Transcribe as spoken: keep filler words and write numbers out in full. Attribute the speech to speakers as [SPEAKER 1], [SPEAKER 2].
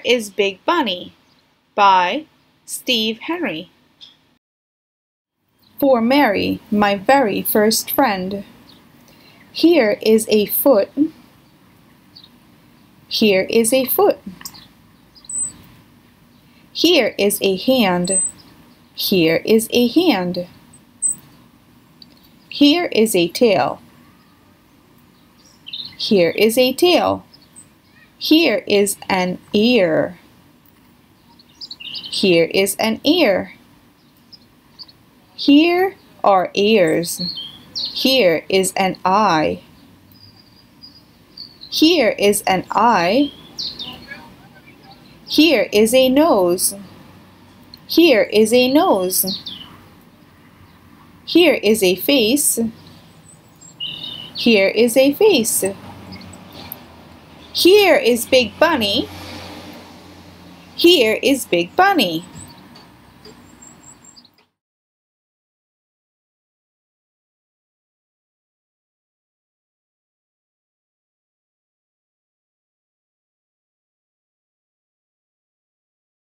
[SPEAKER 1] is Big Bunny by Steve Henry. For Mary, my very first friend, here is a foot, here is a foot. Here is a hand, here is a hand. Here is a tail, here is a tail. Here is an ear, here is an ear. Here are ears, here is an eye. Here is an eye. Here is a nose, here is a nose. Here is a face, here is a face. Here is Big Bunny, here is Big Bunny.